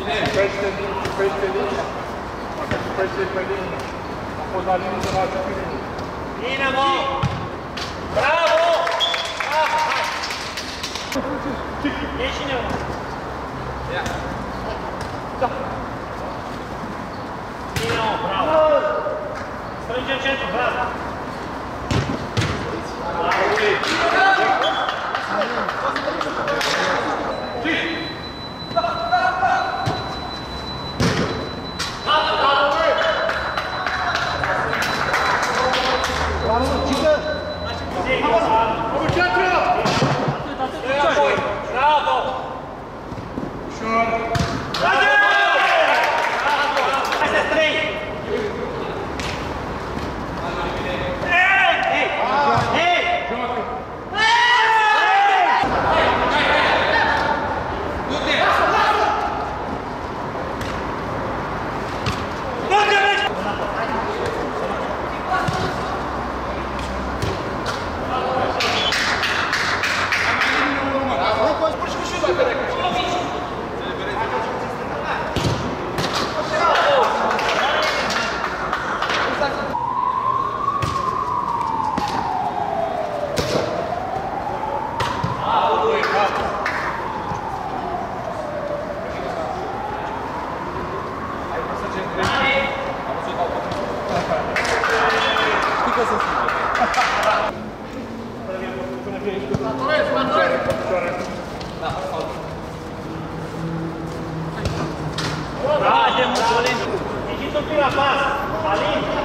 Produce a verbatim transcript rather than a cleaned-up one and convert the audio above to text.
Ciupește linia. Dacă ciupește pe linie. A fost la linie de la ciupește linie. Bine, mă! Bravo! Bravo, hai! Ieși-ne, mă! Ia! Da! Bine, mă, bravo! Strângem centru, bravo! Bravo, Uli! Bravo, Alin! Ieșiți un pic la pas! Alin!